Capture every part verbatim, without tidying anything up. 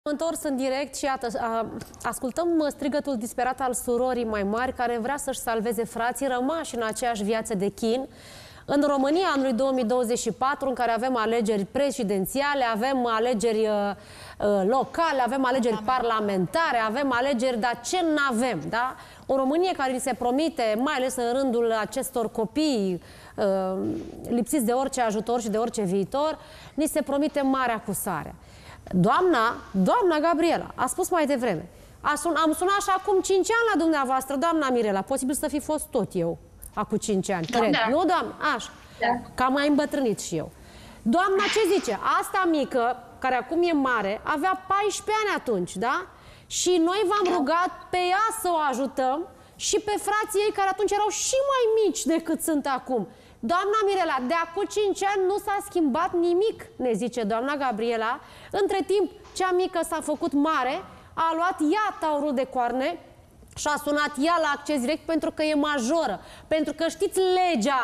Întors în direct și iată, ascultăm strigătul disperat al surorii mai mari care vrea să-și salveze frații rămași în aceeași viață de chin. În România, anului două mii douăzeci și patru, în care avem alegeri prezidențiale, avem alegeri uh, locale, avem alegeri parlamentare, avem alegeri, dar ce n-avem, da? O Românie care ni se promite, mai ales în rândul acestor copii uh, lipsiți de orice ajutor și de orice viitor, ni se promite mare acusare. Doamna, doamna Gabriela a spus mai devreme, a sun, am sunat și acum cinci ani la dumneavoastră, doamna Mirela, posibil să fi fost tot eu acum cinci ani, da, cred. Da. Nu, doamna? Așa. Da. Că am mai îmbătrânit și eu. Doamna ce zice? Asta mică, care acum e mare, avea paisprezece ani atunci, da? Și noi v-am rugat pe ea să o ajutăm și pe frații ei care atunci erau și mai mici decât sunt acum. Doamna Mirela, de acum cinci ani nu s-a schimbat nimic, ne zice doamna Gabriela. Între timp, cea mică s-a făcut mare, a luat ea taurul de coarne și a sunat ea la acces direct pentru că e majoră. Pentru că știți legea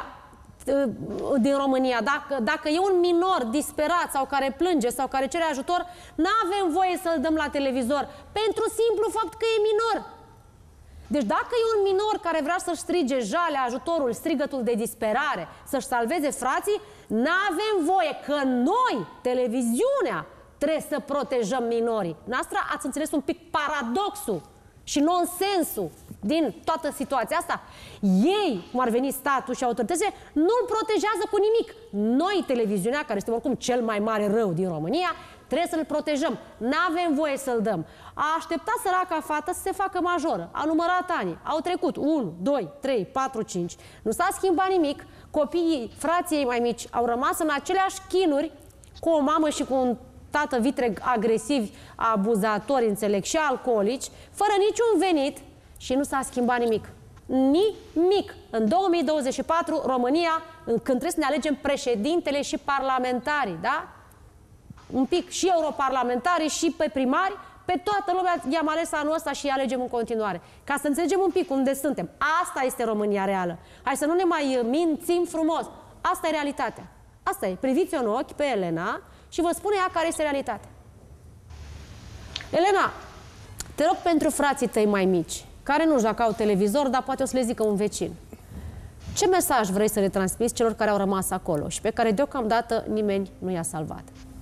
din România, dacă, dacă e un minor disperat sau care plânge sau care cere ajutor, n-avem voie să-l dăm la televizor, pentru simplu fapt că e minor. Deci dacă e un minor care vrea să-și strige jale, ajutorul, strigătul de disperare, să-și salveze frații, n-avem voie, că noi, televiziunea, trebuie să protejăm minorii. Noastră ați înțeles un pic paradoxul și nonsensul din toată situația asta. Ei, cum ar veni statul și autoritățile, nu-l protejează cu nimic. Noi, televiziunea, care este oricum cel mai mare rău din România, trebuie să-l protejăm. N-avem voie să-l dăm. A așteptat săraca fată să se facă majoră. A numărat ani. Au trecut unu, doi, trei, patru, cinci. Nu s-a schimbat nimic. Copiii, frații ei mai mici, au rămas în aceleași chinuri cu o mamă și cu un tată vitreg agresivi, abuzatori, înțeleg, și alcoolici, fără niciun venit și nu s-a schimbat nimic. Nimic. În două mii douăzeci și patru, România, când trebuie să ne alegem președintele și parlamentarii, da? Un pic și europarlamentarii și pe primari, pe toată lumea i-am ales anul ăsta și îi alegem în continuare. Ca să înțelegem un pic unde suntem. Asta este România reală. Hai să nu ne mai mințim frumos. Asta e realitatea. Asta e. Priviți-o în ochi pe Elena și vă spune ea care este realitatea. Elena, te rog pentru frații tăi mai mici, care nu-și dacă au televizor, dar poate o să le zică un vecin. Ce mesaj vrei să le transmiți celor care au rămas acolo și pe care deocamdată nimeni nu i-a salvat?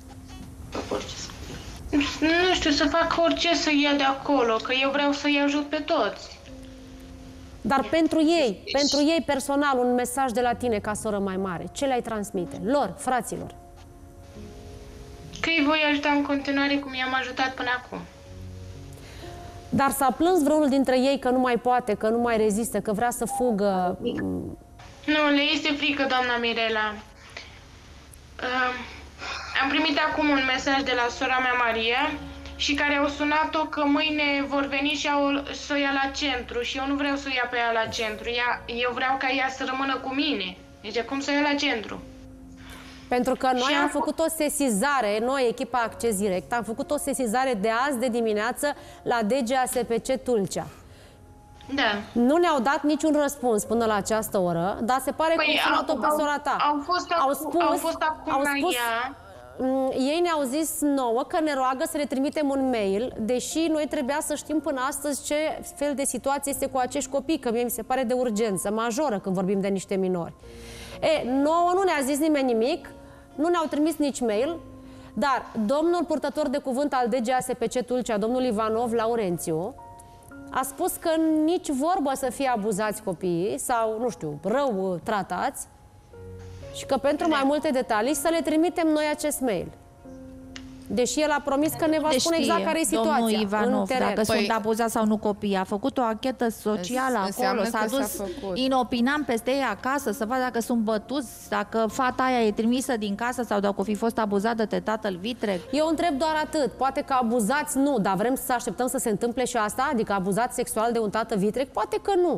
Nu știu, să fac orice să ia de acolo, că eu vreau să-i ajut pe toți. Dar pentru ei, pentru ei personal, un mesaj de la tine ca soră mai mare, ce le-ai transmite? Lor, fraților. Că îi voi ajuta în continuare cum i-am ajutat până acum. Dar s-a plâns vreunul dintre ei că nu mai poate, că nu mai rezistă, că vrea să fugă? Nu, le este frică, doamna Mirela. Uh, am primit acum un mesaj de la sora mea Maria și care au sunat-o că mâine vor veni și au, să o ia la centru și eu nu vreau să o ia pe ea la centru. Ea, eu vreau ca ea să rămână cu mine. Deci cum să o ia la centru? Pentru că noi am făcut o sesizare, noi, echipa Acces Direct, am făcut o sesizare de azi de dimineață la D G A S P C Tulcea. Da. Nu ne-au dat niciun răspuns până la această oră, dar se pare păi că au sunat-o pe sora ta. Au fost, au spus, au fost acum au la spus, ea. Ei ne-au zis nouă că ne roagă să le trimitem un mail, deși noi trebuia să știm până astăzi ce fel de situație este cu acești copii, că mie mi se pare de urgență majoră când vorbim de niște minori. E, nouă nu ne-a zis nimeni nimic, nu ne-au trimis nici mail, dar domnul purtător de cuvânt al D G A S P C Tulcea, domnul Ivanov Laurențiu, a spus că nici vorbă să fie abuzați copiii sau, nu știu, rău tratați și că pentru mai multe detalii să le trimitem noi acest mail. Deși el a promis că ne va deci spune exact care e situația. Domnul Ivanov, dacă păi... sunt abuzați sau nu copiii, a făcut o anchetă socială acolo, s-a dus inopinam peste ei acasă să vadă dacă sunt bătuți, dacă fata aia e trimisă din casă sau dacă o fi fost abuzată de tatăl vitreg. Eu întreb doar atât, poate că abuzați nu, dar vrem să așteptăm să se întâmple și asta, adică abuzați sexual de un tată vitreg, poate că nu.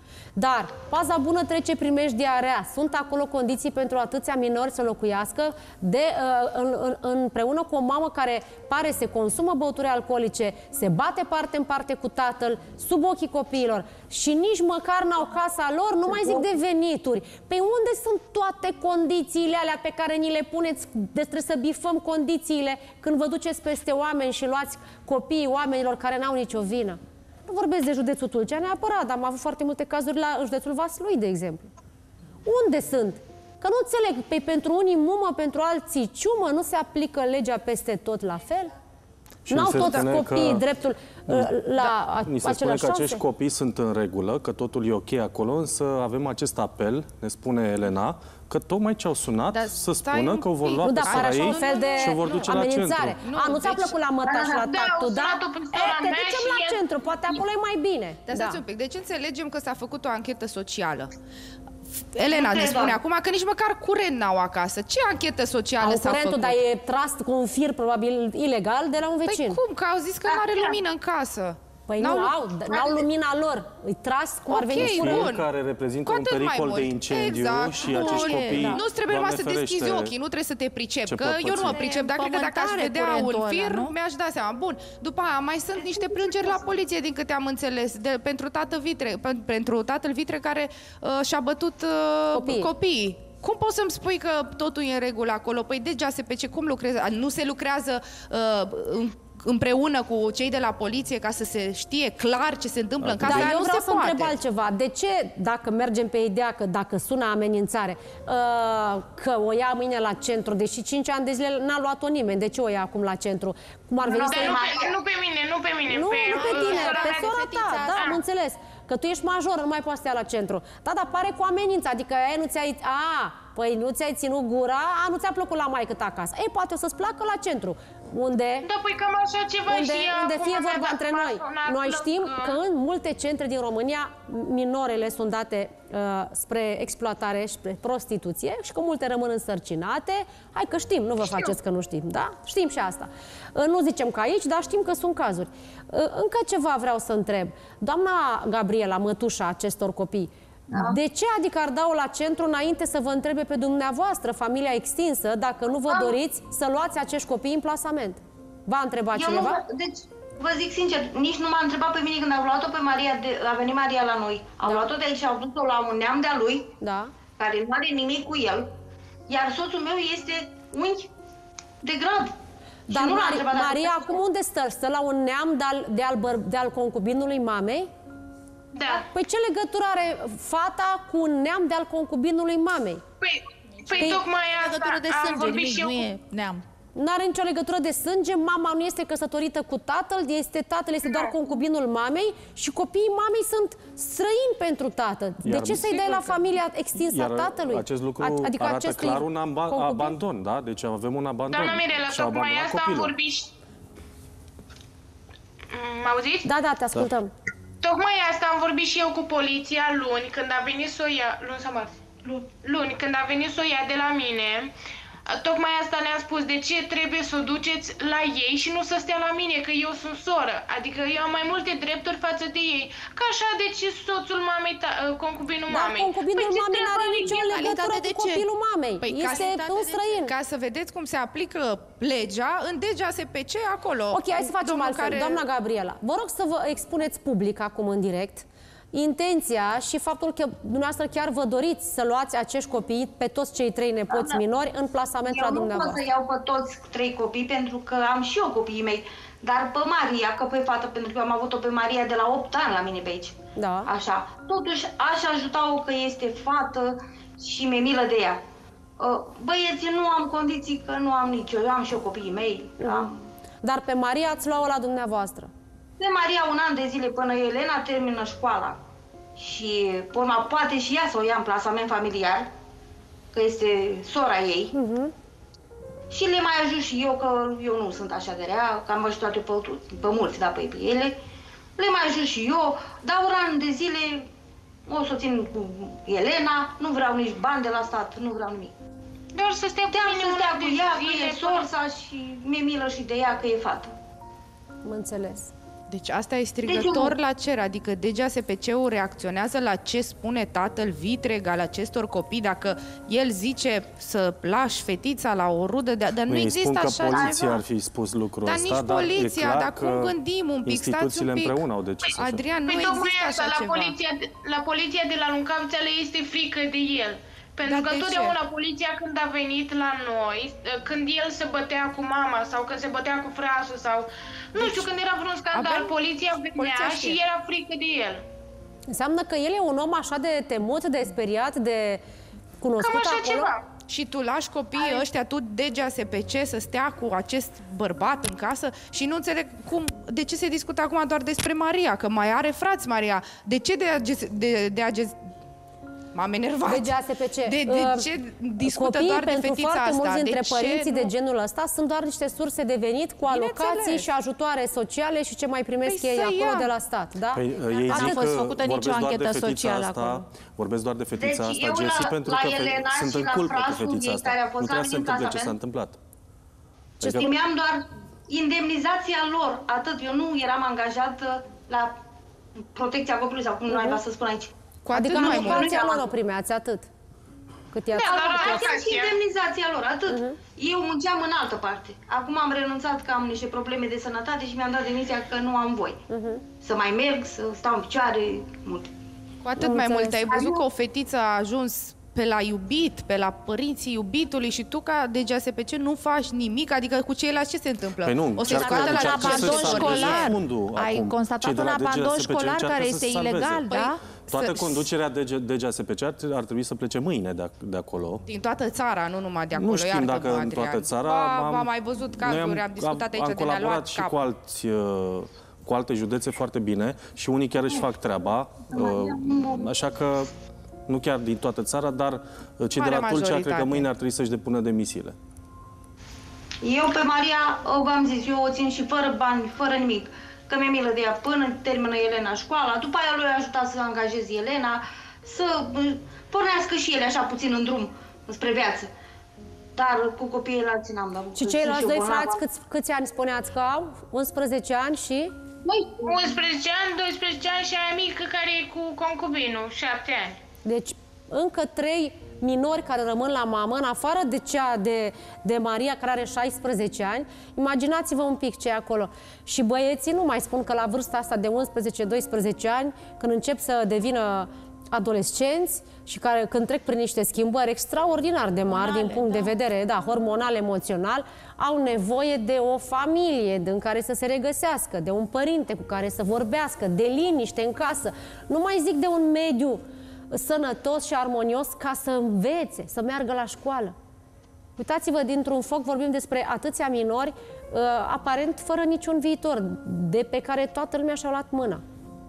Dar paza bună trece primejdia rea. Sunt acolo condiții pentru atâția minori să locuiască de, uh, în, în, împreună cu o mamă care pare se consumă băuturi alcoolice, se bate parte în parte cu tatăl, sub ochii copiilor și nici măcar n-au casa lor, nu mai zic de venituri. Pe unde sunt toate condițiile alea pe care ni le puneți? Trebuie să bifăm condițiile când vă duceți peste oameni și luați copiii oamenilor care n-au nicio vină. Nu vorbesc de județul Tulcea neapărat, dar am avut foarte multe cazuri la județul Vaslui, de exemplu. Unde sunt? Că nu înțeleg, pe, pentru unii mumă, pentru alții ciumă, nu se aplică legea peste tot la fel? N-au toți copiii că... dreptul uh, la da. Ni se spune că șanse? Acești copii sunt în regulă, că totul e ok acolo, însă avem acest apel, ne spune Elena, că tocmai ce au sunat da, să spună că o vor lua nu, pe da, sora ei un fel de și o vor duce amenințare. la centru. Nu, A, nu ți-a deci... plăcut la măta și la tatu, da? E, te ducem la e... centru, poate acolo e mai bine. Dar stați da. un pic, deci înțelegem că s-a făcut o anchetă socială. Elena ne spune acum că nici măcar curent n-au acasă. Ce anchetă socială s-a făcut? Dar e tras cu un fir probabil ilegal de la un vecin. Păi cum? Că au zis că nu are lumină în casă. Păi nu au, n-au lumina lor. Îi tras cum ar veni curent. Care reprezintă un pericol de incendiu exact. și acești copii, da. Nu-ți trebuie numai să deschizi ochii, nu trebuie să te pricepi. Că eu nu mă pricep, dar cred că dacă aș vedea un fir, mi-aș da seama. Bun, după aia mai sunt niște plângeri la poliție, din câte am înțeles, de, pentru, tată Vitre, pentru tatăl Vitre care uh, și-a bătut uh, copiii. copiii. Cum poți să-mi spui că totul e în regulă acolo? Păi de G S P C, cum lucrează? Nu se lucrează uh, în împreună cu cei de la poliție ca să se știe clar ce se întâmplă în casa aia? Dar eu vreau se să poate. întreb altceva. De ce, dacă mergem pe ideea că dacă sună amenințare, că o ia mâine la centru, deși cinci ani de zile n-a luat-o nimeni, de ce o ia acum la centru? Cum ar veni nu, să... nu, pe, nu pe mine, nu pe mine. Nu, pe, nu pe tine, pe sora ta, da, da, am înțeles. Că tu ești major, nu mai poți să te ia la centru. Da, dar pare cu amenință, adică aia nu ți-ai... A, păi nu ți-ai ținut gura, a, nu ți-a plăcut la maică ta acasă. Ei, poate o să-ți placă la centru. Unde? Da, păi cam așa ceva unde, și unde fie vorba între noi. Noi știm că... că în multe centre din România minorele sunt date uh, spre exploatare și spre prostituție și că multe rămân însărcinate. Hai că știm, nu vă știu. faceți că nu știm, da? Știm și asta. Uh, nu zicem că aici, dar știm că sunt cazuri. Uh, încă ceva vreau să întreb. Doamna Gabriela, mătușa acestor copii, da. De ce adică ar da-o la centru înainte să vă întrebe pe dumneavoastră, familia extinsă, dacă nu vă da. doriți să luați acești copii în plasament? V-a întrebat Eu cineva? Nu, deci, vă zic sincer, nici nu m-a întrebat pe mine când au luat-o pe Maria, de, a venit Maria la noi. Au da. luat-o de aici și au dus-o la un neam de-a lui, da. care nu are nimic cu el, iar soțul meu este unghi de grad. Dar nu Mari, Maria acum unde stă? Stă la un neam de-al de al, de al concubinului mamei? Da. Păi ce legătură are fata cu un neam de-al concubinului mamei? Păi, păi tocmai asta legătură de am sânge, vorbit nimic, și eu nu cu... e neam. N-are nicio legătură de sânge, mama nu este căsătorită cu tatăl, este tatăl este doar concubinul mamei și copiii mamei sunt străini pentru tată. De ce să-i dai la familia extinsă a tatălui? Acest lucru adică arată clar un abandon, da? Deci avem un abandon. Doamna Mirela, tocmai asta am vorbit și... M-auziți? Da, da, te ascultăm. Da. Tocmai asta am vorbit și eu cu poliția luni, când a venit să o ia... Luni sau marți? Luni. Luni, când a venit să o ia de la mine. Tocmai asta le-am spus, de ce trebuie să o duceți la ei și nu să stea la mine, că eu sunt soră. Adică eu am mai multe drepturi față de ei. Ca așa, deci soțul mamei, concubinul Dar mamei. concubinul păi mamei nu are nicio legătură de cu copilul mamei. Păi este un străin. Ca să vedeți cum se aplică legea în D G S P C acolo. Ok, hai să facem altfel. Care... Doamna Gabriela, vă rog să vă expuneți public acum în direct intenția și faptul că dumneavoastră chiar vă doriți să luați acești copii, pe toți cei trei nepoți da, minori, în plasament la dumneavoastră. Eu nu pot să iau pe toți trei copii, pentru că am și eu copiii mei, dar pe Maria, că pe fată, pentru că eu am avut-o pe Maria de la opt ani la mine pe aici. Da. Așa. Totuși, aș ajuta-o că este fată și mi-e milă de ea. Băieții nu am condiții, că nu am nici eu, eu am și eu copiii mei. Mm. Am... Dar pe Maria ați luat-o la dumneavoastră? Pe Maria un an de zile până Elena termină școala și urma poate și ea să o ia în plasament familiar, că este sora ei. Uh-huh. Și le mai ajut și eu, că eu nu sunt așa de rea, că am ajutat eu pe, pe mulți, da, pe ele. Le mai ajut și eu, dar un an de zile o să o țin cu Elena, nu vreau nici bani de la stat, nu vreau nimic. Doar să stea cu mine să stea cu ea, că e sorsa și mi-e milă și de ea că e fată. Mă înțeles. Deci asta e strigător deci, la cer, adică D G S P C-ul reacționează la ce spune tatăl vitreg al acestor copii, dacă el zice să lași fetița la o rudă, de, dar nu, nu există așa ceva. Că poliția ar fi spus lucrul dar ăsta, nici poliția, dar, dar cum gândim un pic, stați un pic. împreună au decis așa. Adrian, nu păi există așa la ceva. Poliția, la poliția de la Luncavița le este frică de el. Pentru că totdeauna poliția când a venit la noi, când el se bătea cu mama sau când se bătea cu frasul sau... Nu deci, știu, când era vreun scandal, avem, poliția venea poliția și era frică de el. Înseamnă că el e un om așa de temut, de speriat, de cunoscut Cam așa acolo? Ceva. Și tu lași copiii Ai. ăștia, tu D G S P C, să stea cu acest bărbat în casă și nu înțeleg cum, de ce se discută acum doar despre Maria, că mai are frați Maria. De ce de, de, de, de acest... M-am enervat. De G A S P C. De, de ce discută Copiii, doar de pentru fetița foarte asta? mulți dintre de părinții ce? de genul ăsta sunt doar niște surse de venit cu alocații și ajutoare sociale și ce mai primesc păi ei acolo ia. de la stat. Da? Păi, ei a fost făcută nicio anchetă socială asta, acolo. Vorbesc doar de fetița deci asta, Jessie, la, pentru la că Elena sunt în culpă cu fetița asta. Nu trebuie să se întâmple ce s-a întâmplat. Ce primeam doar indemnizația lor, atât. Eu nu eram angajat la protecția copilului sau cum uh-huh. naiba să spun aici. Cu adică nu poliția lor o primeați, atât. Cât i-ați și indemnizația lor, atât. Uh-huh. Eu munceam în altă parte. Acum am renunțat că am niște probleme de sănătate și mi-am dat demisia că nu am voie. Uh-huh. Să mai merg, să stau în picioare, mult. Cu atât mai mult, ai văzut că o fetiță a ajuns pe la iubit, pe la părinții iubitului și tu ca D G S P C nu faci nimic, adică cu ceilalți ce se întâmplă? Păi nu, o să-i scoată la abandon școlar. Ai constatat un abandon școlar care este ilegal, da? Toată conducerea D G S P C ar trebui să plece mâine de, de acolo. Din toată țara, nu numai de acolo. Nu știm dacă în toată țara. Am mai văzut cazuri, am discutat aici de ne-a luat și cu alți... cu alte județe foarte bine și unii chiar își fac treaba, așa că nu chiar din toată țara, dar cei de la Tulcea cred că mâine ar trebui să-și depună demisiile. Eu pe Maria, v-am zis, eu o țin și fără bani, fără nimic, că mi-e milă de ea până termină Elena școala, după aia lui ajuta să angajeze Elena, să pornească și ele așa puțin în drum spre viață. Dar cu copiii alții n-am dat. Și ceilalți doi frați câți, câți ani spuneați că au? unsprezece ani și? unsprezece ani, doisprezece ani și aia mică care e cu concubinul, șapte ani. Deci încă trei minori care rămân la mamă, în afară de cea de, de Maria, care are șaisprezece ani. Imaginați-vă un pic ce e acolo. Și băieții nu mai spun că la vârsta asta de unsprezece doisprezece ani, când încep să devină adolescenți și care când trec prin niște schimbări extraordinar de mari din punct da. de vedere da, hormonal, emoțional, au nevoie de o familie în care să se regăsească, de un părinte cu care să vorbească, de liniște în casă. Nu mai zic de un mediu sănătos și armonios ca să învețe, să meargă la școală. Uitați-vă, dintr-un foc vorbim despre atâția minori, uh, aparent fără niciun viitor, de pe care toată lumea și-a luat mâna.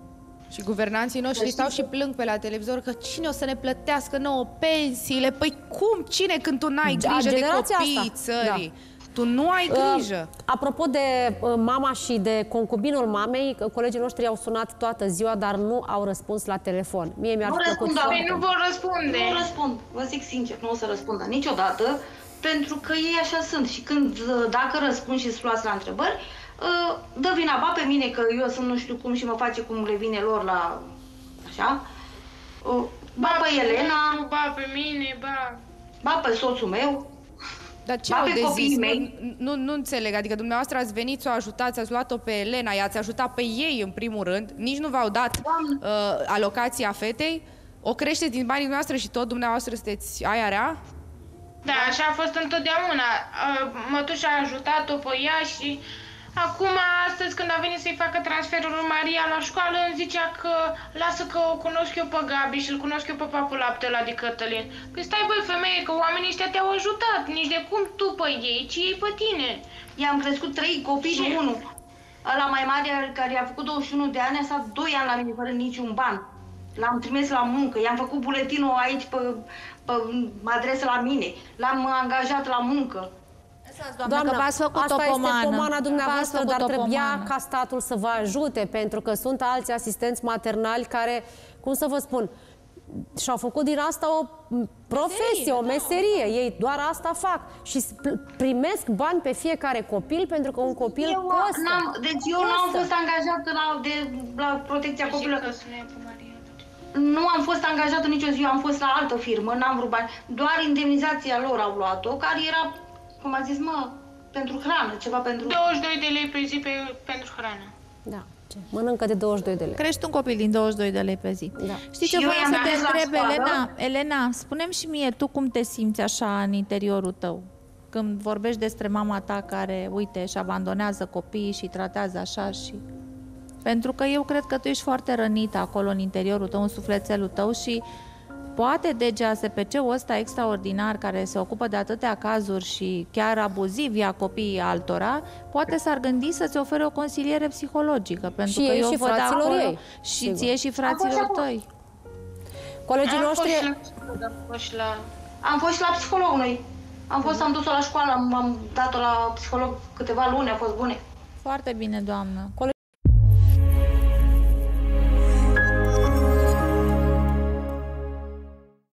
Și guvernanții noștri stau și plâng pe la televizor că cine o să ne plătească nouă pensiile? Păi cum? Cine când tu n-ai grijă de copiii țării? Da. Tu nu ai grijă. Uh, apropo de uh, mama și de concubinul mamei, colegii noștri au sunat toată ziua, dar nu au răspuns la telefon. Mie mi-ar fi plăcut să... Nu vor răspunde. Nu răspund. Vă zic sincer, nu o să răspundă niciodată, pentru că ei așa sunt. Și când, dacă răspund și îți luați la întrebări, uh, dă vina ba pe mine, că eu sunt nu știu cum și mă face cum le vine lor la... așa. Uh, ba, ba pe Elena. Ba pe mine, ba... Ba pe soțul meu. Dar ce au de zis? Nu, nu, nu înțeleg. Adică dumneavoastră ați venit să o ajutați, ați luat-o pe Elena, i-ați ajutat pe ei în primul rând, nici nu v-au dat uh, alocația fetei, o creșteți din banii dumneavoastră și tot dumneavoastră sunteți aia rea? Da, așa a fost întotdeauna. Uh, mătușa a ajutat-o pe ea și acum, astăzi, când a venit să-i facă transferul lui Maria la școală, îmi zicea că lasă că o cunosc eu pe Gabi și îl cunosc eu pe papul lapte ăla de Cătălin. Păi stai, băi, femeie, că oamenii ăștia te-au ajutat, nici de cum tu pe ei, ci ei pe tine. I-am crescut trei copii și unul. Ăla mai mare, care a făcut douăzeci și unu de ani, a stat doi ani la mine fără niciun ban. L-am trimis la muncă, i-am făcut buletinul aici pe, pe adresă la mine, l-am angajat la muncă. Doamnă, Doamnă, că v-ați făcut asta o pomană. este pomana dumneavoastră, dar trebuia ca statul să vă ajute, pentru că sunt alți asistenți maternali care, cum să vă spun, și-au făcut din asta o profesie, o meserie. Ei doar asta fac și primesc bani pe fiecare copil pentru că un copil eu costă. Deci eu nu am fost angajată la, de, la protecția copilului. Nu am fost angajată nicio zi, eu am fost la altă firmă, n-am vrut bani. Doar indemnizația lor au luat-o, care era, cum a zis, mă, pentru hrană, ceva pentru... douăzeci și doi de lei pe zi pe, pentru hrană. Da. Ce? Mănâncă de douăzeci și doi de lei. Crești un copil din douăzeci și doi de lei pe zi. Da. Știi ce vreau să te întreb, Elena? Elena, spune-mi și mie, tu cum te simți așa în interiorul tău? Când vorbești despre mama ta care, uite, își abandonează copiii și tratează așa și... Pentru că eu cred că tu ești foarte rănită acolo în interiorul tău, în sufletelul tău și poate D G A S P C-ul ăsta extraordinar care se ocupă de atâtea cazuri și chiar abuziv ia copiii altora, poate s-ar gândi să-ți ofere o consiliere psihologică. Pentru și că eu și văd fraților acolo, ei. Și sigur. ție și fraților tăi. Colegii am noștri... Fost la, am, fost la... am fost și la psiholog noi. Am fost, am dus-o la școală, am, am dat-o la psiholog câteva luni, a fost bune. Foarte bine, doamnă.